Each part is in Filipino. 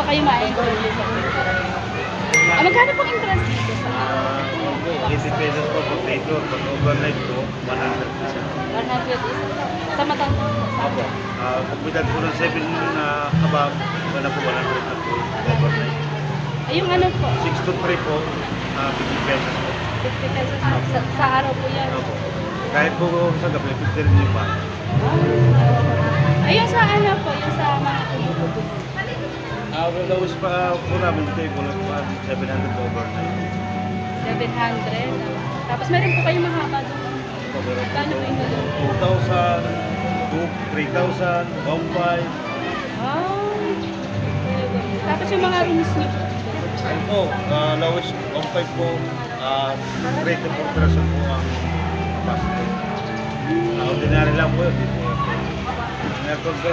kayo ma-enjoy. Magkano pong entrance dito sa 80 pesos po pag day tour. Pag overnight po, 100 pesos. 100 is sa matang Opo. Pagbidag po ng 7 above, iba na po 100 na po overnight. yung ano po? 6 to 3 po, 50 pesos po. 50 pesos sa araw po yan. Opo. Kahit po sa gabi, 50 rin yung pa. Ayun sa ano po, yung sa mga tumutubo. Well, always pa po namin dito yung 700 overnight. 700. Tapos meron po kayong mahaba doon. Kano po yung doon? 2,000, 3,000, 1,500. Tapos yung mga rooms niyo. Ayun po, lowest 1,500 po, 3 to 4 person po ang capacity. Ordinary lang po yun, dito yung aircon po,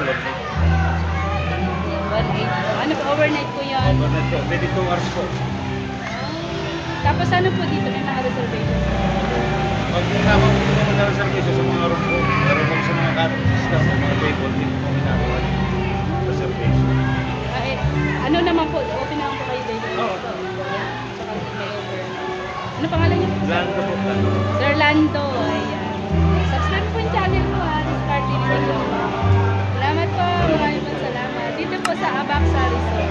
1,800. Ano po, overnight po yan? overnight po, 22 hours po. Tapos ano po dito, may mga reservation? Pag naman po naman na service sa mga room po, meron po sa mga cottage sa mga table, dito po ginagawa yung reservation. Ano naman po, open naman po kayo dito? Oo. Tsaka may overnight. Ano pangalan niyo? Lando po, Lando. Sir Lando, ayan. Subscribe po yung channel ko ha, Discard Dito. Salamat po, maraming salamat. Dito po sa Abaxa Resort.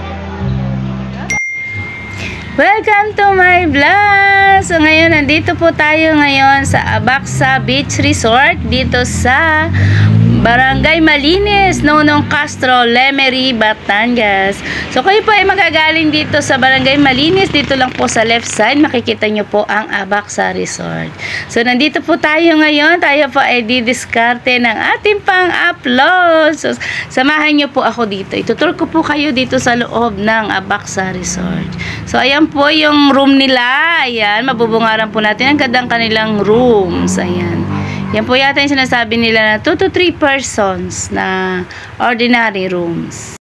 Welcome to my vlog! So ngayon, nandito po tayo ngayon sa Abaxa Beach Resort dito sa Barangay Malinis, Nonong Castro, Lemery, Batangas. So kayo po ay magagaling dito sa Barangay Malinis, dito lang po sa left side, makikita nyo po ang Abaxa Resort. So nandito po tayo ngayon, tayo po ay didiskarte ng ating pang-upload. So samahan nyo po ako dito. Itutur ko po kayo dito sa loob ng Abaxa Resort. So ayan po yung room nila. Ayan, mabubungaran po natin ang gandang kanilang rooms. Ayan. Yan po yata yung sinasabi nila na 2 to 3 persons na ordinary rooms.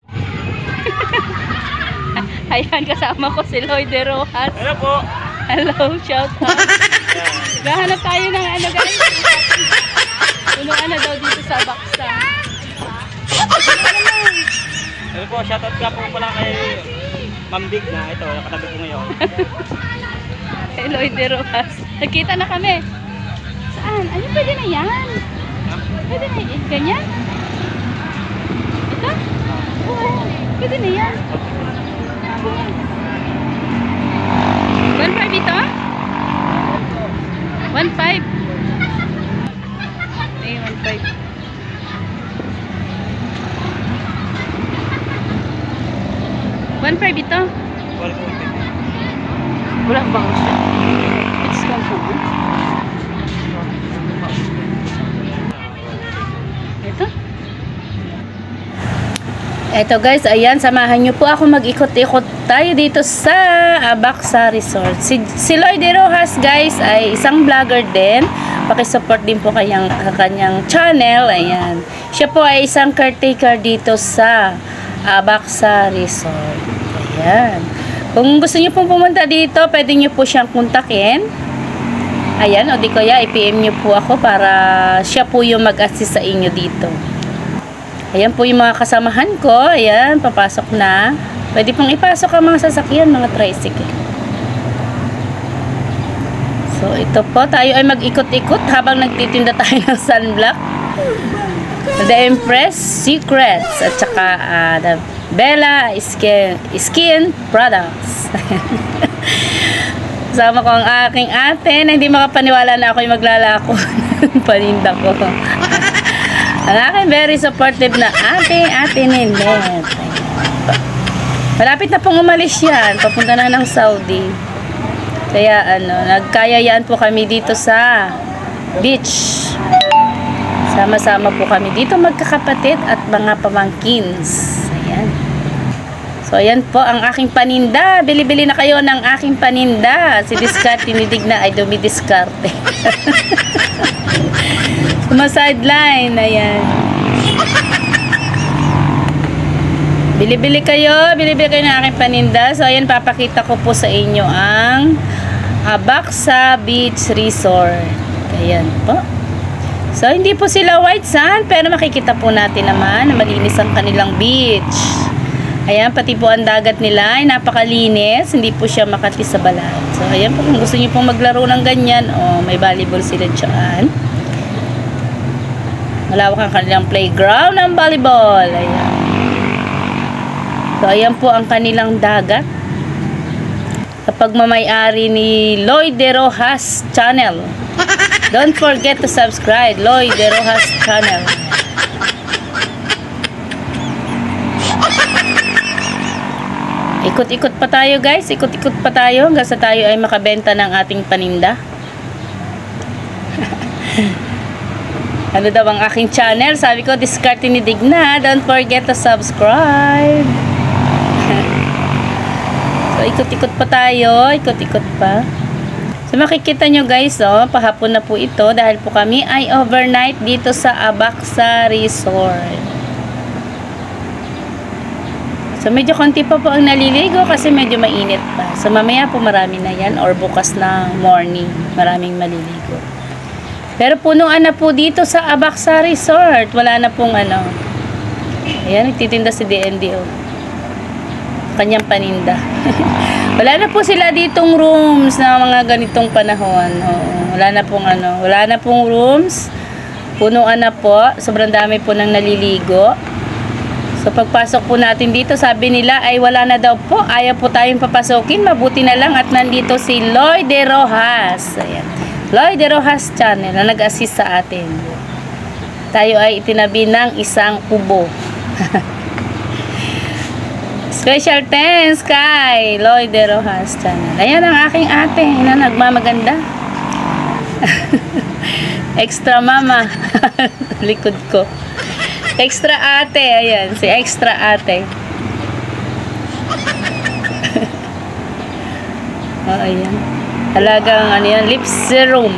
Ayan, kasama ko si Lloyd De Rojas. Hello po! Hello, shout out. Gahanap tayo ng ano guys. Puno ano daw dito sa Abaxa. Hello po, shoutout ka po pala kay Ma'am Big na ito, nakatabi ko ngayon. Kay Lloyd De Rojas. Nagkita na kami. Saan? Ano pwede na yan? Pwede na yan? Ganyan? Ito? Oo. Pwede na yan. 1.5 ito? 1.5. Ay, 1.5. $1.5 ito? Wala bang siya? It's comfortable. Ito? Eto guys, ayan, samahan nyo po ako mag-ikot-ikot tayo dito sa Abaxa Resort. Si Lloyd De Rojas guys ay isang vlogger din. Pakisupport din po kanyang channel. Ayan. Siya po ay isang caretaker dito sa Abaxa Resort. Ayan. Kung gusto niyo pong pumunta dito, pwede niyo po siyang kontakin. Ayan, o di kaya i-PM niyo po ako para siya po yung mag-assist sa inyo dito. Ayan po yung mga kasamahan ko. Ayan, papasok na. Pwede pong ipasok ang mga sasakyan, mga tricycle. So, ito po. Tayo ay mag-ikot-ikot habang nagtitinda tayo ng sunblock. The Empress Secrets at saka the Bella Skin Products. Kasama ko ang aking ate na hindi makapaniwala na ako yung maglalako ng paninda ko. Ang aking very supportive na ate Ninette. Malapit na pong umalis yan. Papunta na ng Saudi. Kaya nagkayayaan po kami dito sa beach. Sama-sama po kami dito magkakapatid at mga pamangkins. Ayan. So ayan po ang aking paninda. Bili-bili na kayo ng aking paninda. Si Discard tinidig na ay dumidiskarte. Suma-sideline. Ayan. Bili-bili kayo ng aking paninda. So ayan, papakita ko po sa inyo ang Abaxa Beach Resort. Ayan po. So hindi po sila white sand, pero makikita po natin naman na malinis ang kanilang beach. Ayan, pati po ang dagat nila ay napakalinis. Hindi po siya makati sa balat. So, ayan po, kung gusto niyo pong maglaro ng ganyan, may volleyball sila dyan. Malawak ang kanilang playground ng volleyball. Ayan. So, ayan po ang kanilang dagat. Kapag mamay-ari ni Lloyd De Rojas Channel. Don't forget to subscribe, Lloyd De Rojas Channel. Ikot-ikot pa tayo guys, ikot-ikot pa tayo hanggang sa tayo ay makabenta ng ating paninda. Ano daw ang aking channel? Sabi ko, Diskarte ni Digna. Don't forget to subscribe. So, ikot-ikot pa tayo, ikot-ikot pa. So, makikita nyo guys, pahapon na po ito dahil po kami ay overnight dito sa Abaxa Resort. So, medyo konti pa po ang naliligo kasi medyo mainit pa. So, mamaya po marami na yan or bukas na morning, maraming maliligo. Pero punuan na po dito sa Abaxa Resort. Wala na pong ano. Ayan, nagtitinda si DND. Kanyang paninda. Wala na po sila ditong rooms na mga ganitong panahon. Wala na pong ano. Wala na pong rooms. Punuan na po. Sobrang dami po nang naliligo. So, pagpasok po natin dito, sabi nila ay wala na daw po. Ayaw po tayong papasokin. Mabuti na lang at nandito si Lloyd De Rojas. Ayan. Lloyd De Rojas Channel na nag-assist sa atin. Tayo ay itinabi ng isang kubo. Special thanks kay Lloyd De Rojas Channel. Ayan ang aking ate na nagmamaganda. Extra mama. Likod ko. Extra ate, ayan, si extra ate. Ayan. Talagang ano yan, lip serum.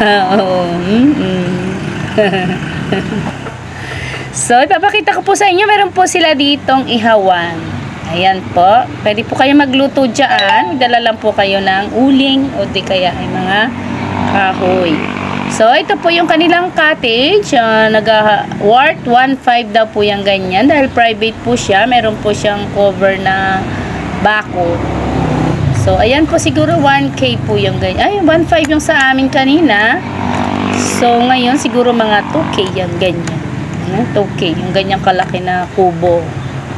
So, ipapakita ko po sa inyo, meron po sila ditong ihawan. Ayan po. Pwede po kayo magluto dyan. Dala lang po kayo ng uling o di kaya ay mga kahoy. So, ito po yung kanilang cottage. Worth 1.5 daw po yung ganyan. Dahil private po siya. Meron po siyang cover na bako. So, ayan po siguro 1K po yung ganyan. Ay, 1.5 yung sa amin kanina. So, ngayon siguro mga 2K yung ganyan. 2K. Yung ganyang kalaki na kubo.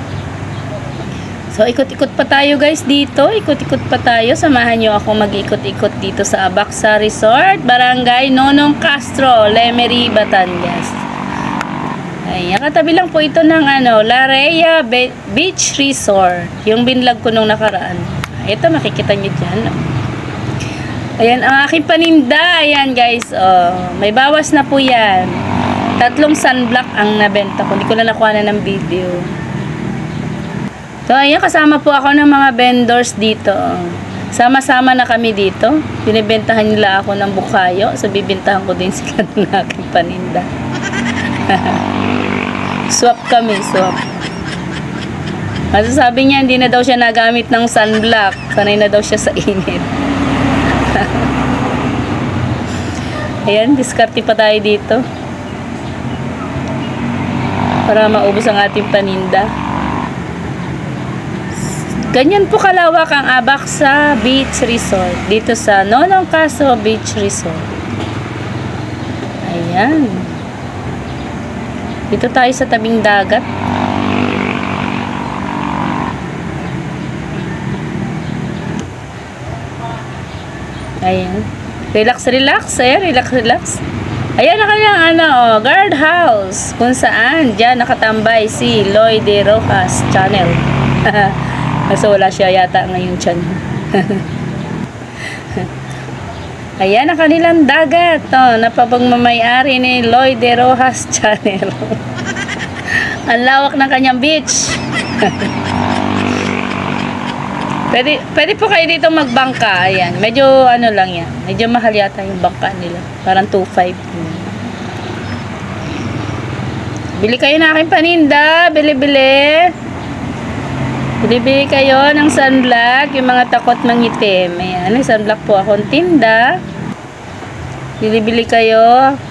So, ikot-ikot pa tayo guys dito. Ikot-ikot pa tayo. Samahan nyo ako mag-ikot-ikot dito sa Abaxa Resort, Barangay Nonong Castro, Lemery, Batangas. Ayan, katabi lang po ito ng Larea Beach Resort. Yung binlog ko nung nakaraan. Ito, makikita nyo dyan. Ayan, ang aking paninda. Ayan guys, may bawas na po yan. 3 sunblock ang nabenta ko. Hindi ko na nakuha na ng video. So, ayan, kasama po ako ng mga vendors dito. Sama-sama na kami dito. Binibentahan nila ako ng bukayo. So, bibentahan ko din sila ng aking paninda. Swap kami, swap. Masasabi niya, hindi na daw siya nagamit ng sunblock. Sanay na daw siya sa init. Ayan, diskarte pa tayo dito. Para maubos ang ating paninda. Ganyan po kalawak ang Abaxa Beach Resort dito sa Nonong Castro Beach Resort. Ayan. Dito tayo sa tabing dagat. Ayan. Relax, relax. Ayan, relax, relax. Ayan na kanyang guard house kung saan dyan nakatambay si Lloyd De Rojas Channel. Kasi wala siya yata ngayon dyan. Ayan ang kanilang dagat. Napapagmamayari ni Lloyd De Rojas Channel. Ang lawak ng kanyang beach. Pwede po kayo dito magbangka. Ayan. Medyo lang yan. Medyo mahal yata yung bangka nila. Parang 2.5. Bili kayo na aking paninda. Bili-bili. Bili-bili kayo ng sunblock, yung mga takot mangitim. Ayan, may sunblock po akong tinda. Bili-bili kayo.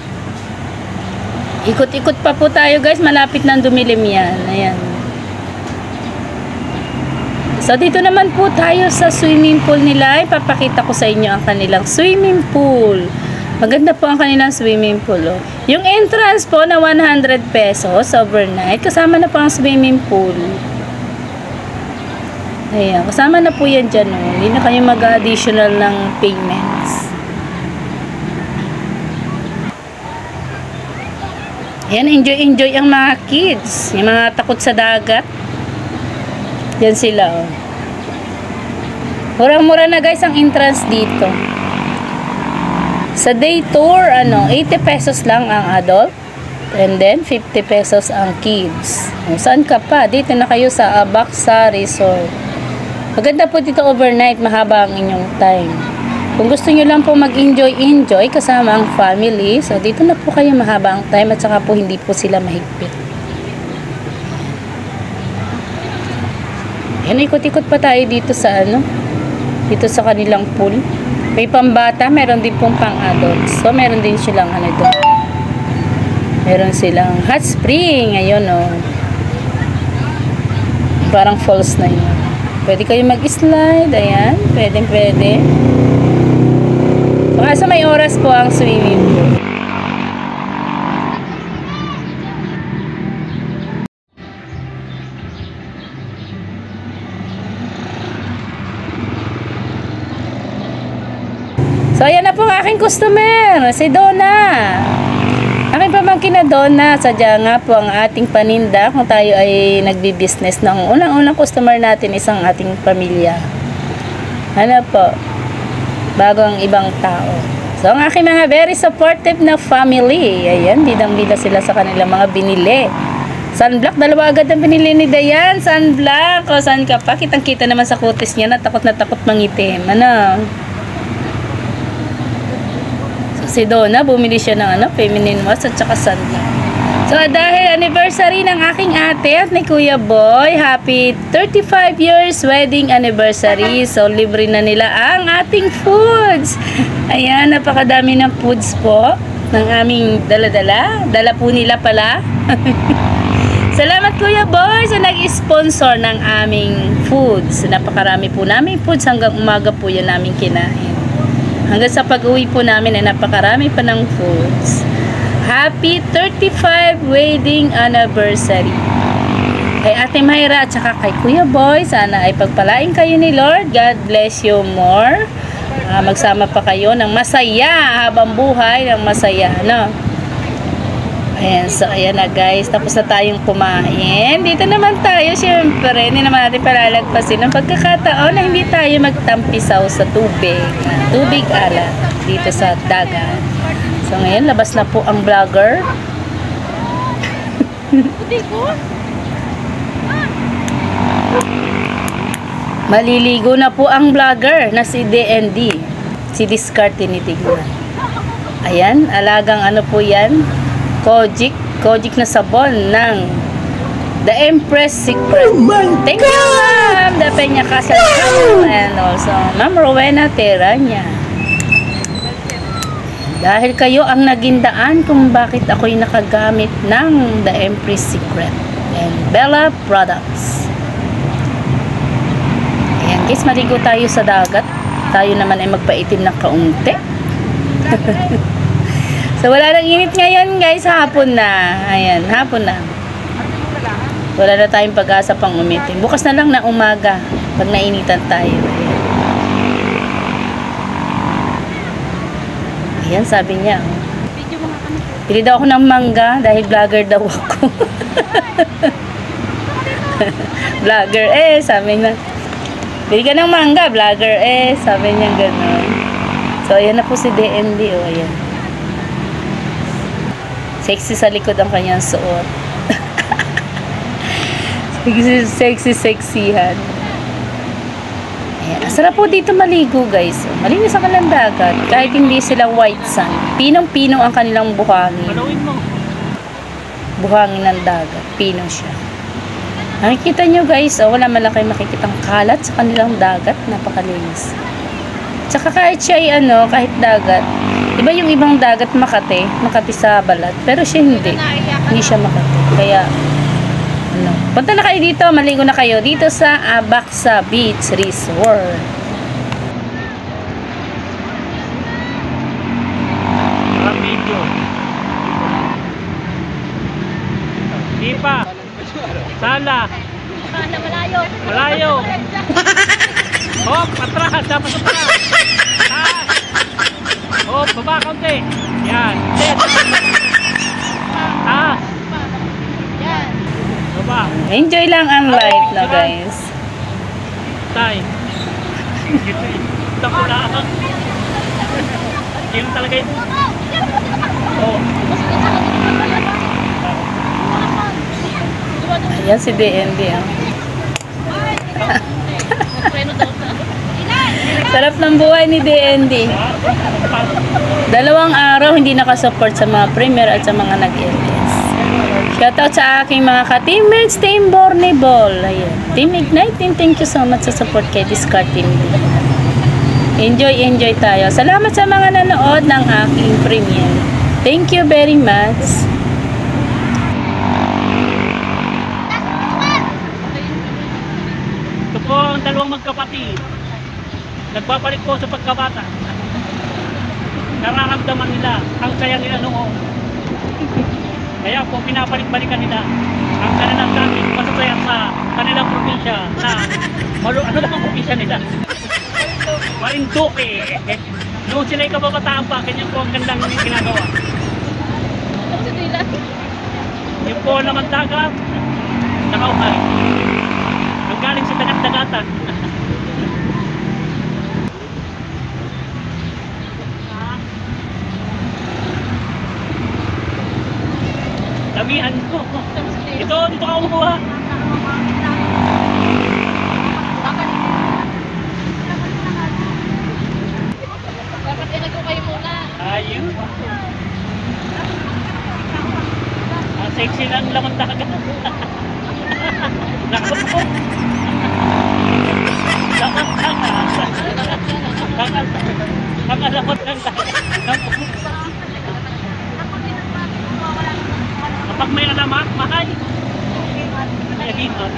Ikot-ikot pa po tayo guys, malapit nang dumilim yan. Ayan. So, dito naman po tayo sa swimming pool nila. Ipapakita ko sa inyo ang kanilang swimming pool. Maganda po ang kanilang swimming pool. Oh. Yung entrance po na 100 pesos overnight. Kasama na po ang swimming pool. Ayan. Kasama na po yan dyan. Oh. Hindi na kayo mag-additional ng payments. Ayan. Enjoy ang mga kids. Yung mga takot sa dagat. Yan sila. Oh. Murang-mura na guys ang entrance dito. Sa day tour, 80 pesos lang ang adult. And then, 50 pesos ang kids. Saan ka pa? Dito na kayo sa Abaksa Resort. Maganda po dito overnight. Mahaba ang inyong time. Kung gusto nyo lang po mag-enjoy kasama ang family, so dito na po kayo mahaba ang time at saka po hindi po sila mahigpit. Yan, ikot-ikot pa tayo dito sa dito sa kanilang pool. May pambata, meron din pong pang-adults. So, meron din silang doon. Meron silang hot spring. Ayun, oh. Parang falls na yun. Pwede kayo mag-slide. Ayan. Pwede. Baka may oras po ang swimming pool. So, ayan na po ang aking customer, si Donna. Aking pamangkin na Donna, sadya nga po ang ating paninda kung tayo ay nagbi-business ng unang-unang customer natin isang ating pamilya. Ano po, bago ang ibang tao. So, ang aking mga very supportive na family, ayan, bidang-bida sila sa kanilang mga binili. Sunblock, dalawa agad ang binili ni Dayan. Sunblock, o saan ka pa? Kitang-kita naman sa kutis niya, na takot mangitim. Ano? Si Donna, bumili siya ng feminine wash at saka sunblock. So, dahil anniversary ng aking ate at ni Kuya Boy, happy 35 years wedding anniversary. So, libre na nila ang ating foods. Ayan, napakadami ng foods po ng aming dala-dala. Dala po nila pala. Salamat Kuya Boy sa nag-sponsor ng aming foods. Napakarami po namin foods, hanggang umaga po yan namin kinain. Hanggang sa pag-uwi po namin ay napakarami pa ng foods. Happy 35 wedding anniversary. Kay Ate Mayra at saka kay Kuya Boy, sana ay pagpalain kayo ni Lord. God bless you more. Magsama pa kayo ng masaya habang buhay, ng masaya, no? Ayan, so ayan na guys, tapos na tayong kumain. Dito naman tayo, syempre, hindi naman natin palalagpasin ang pagkakataon na hindi tayo magtampisaw sa tubig. Tubig alat, dito sa dagat. So ngayon, labas na po ang vlogger. Maliligo na po ang vlogger na si DND. Si Discard tinitignan. Ayan, alagang po yan. Kojic na sabon ng The Empress Secret. Thank you, ma'am. The Peña Casa and also Ma'am Rowena Teranya. Dahil kayo ang naging daan kung bakit ako'y nakagamit ng The Empress Secret and Bella Products. Ayan guys, maligo tayo sa dagat. Tayo naman ay magpaitim ng kaunti. So, wala nang init ngayon, guys. Hapon na. Ayan, hapon na. Wala na tayong pag-asa pang umitim. Bukas na lang na umaga pag nainitan tayo. Ayan, sabi niya. Pili daw ako ng mangga dahil vlogger daw ako. Vlogger, sabi niya. Pili ka ng mangga, vlogger, sabi niya gano'n. So, ayan na po si DND, ayan. Sexy sa likod ang kanyang suot. Sexy-sexyhan. Ayan. Sarap po dito maligo, guys. Malinis ang kanilang dagat. Kahit hindi sila white sand. Pinong-pino ang kanilang buhangin. Buhangin ng dagat. Pino siya. Nakikita nyo, guys. Wala man lang kayo makikitang kalat sa kanilang dagat. Napakalinis. Tsaka kahit siya ay kahit dagat. Diba yung ibang dagat Makati sa balat, pero siya hindi siya Makati. Kaya Punta na kayo dito, maligo na kayo dito sa Abaxa Beach Resort. Ramidyo. Ipa. Sala. Malayo. Malayo. Hop, atras. Dapat atras. Taas. Hop, baba kaunti. Yan. Set. Taas. Yan. Baba. Enjoy lang ang life na guys. Tay. Tako na. Yun talaga yun. Oh. Ayan si DND. Sarap ng buhay ni DND. 2 araw hindi nakasupport sa mga premier at sa mga nag-LS. Shoutout sa aking mga ka-teammates, Team Borneball. Ayan. Team Ignite, thank you so much sa support kay Discard Team. Enjoy tayo. Salamat sa mga nanood ng aking premier. Thank you very much. Ito po ang dalawang magkapatid. Nagbabalik po sa pagkabata. Nararamdaman nila ang saya nila noon. Kaya po pinabalik-balikan nila ang kanilang dati masasaya sa kanilang probinsya na ano lang ang probinsya nila? Marinduque. Noon sila'y kababataan pa, ganyan po ang gandang ginagawa. Yung po naman dagat, nakauhay. Ang galing sa dagat-dagatan. Damihan ko. Dito ka umuha. Dapat inagaw kayo muna. Ayun. Ang sexy lang laman dagat. Nakapot. Laman dagat. Ang alapot ng dagat. Kapag may alamat, mahal. May aginot.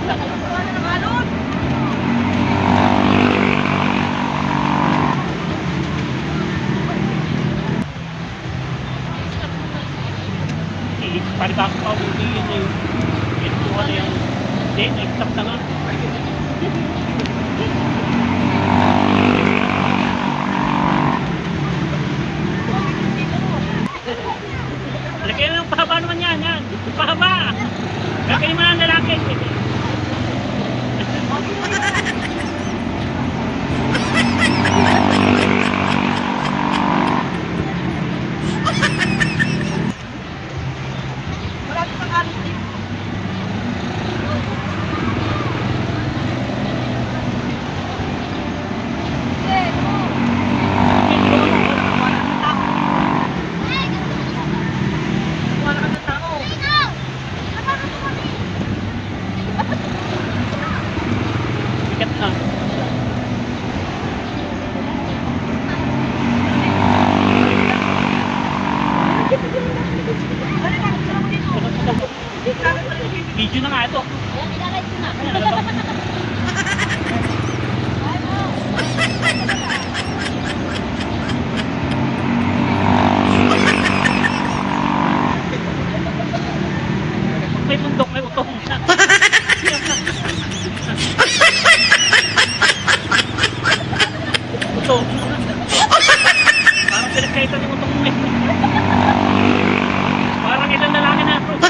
Palibak pa ulit yun eh. Ito ano yung except na nga. Lagyan ng pahaba naman yan. Pahaba! Gagawin mo na ang lalaki. Sikat na. Video na nga ito. May bundok, may utong. Utong. Parang pinagkaitan yung utong mo eh. Parang ilang lalaki na ito.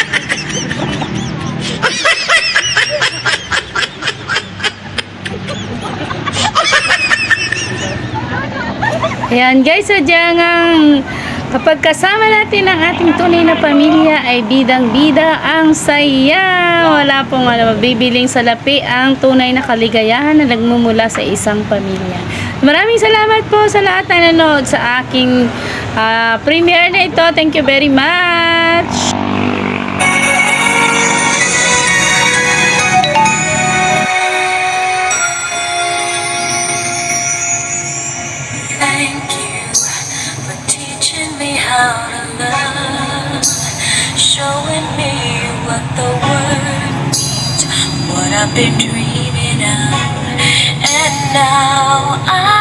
Ayan guys, sadyang kapag kasama natin ang ating tunay na pamilya ay bidang-bida ang saya. Wala pong mabibiling salapi ang tunay na kaligayahan na nagmumula sa isang pamilya. Maraming salamat po sa lahat na nanood sa aking premiere na ito. Thank you very much! Thank you for teaching me how to love, showing me what the word means. I've been dreaming of, and now I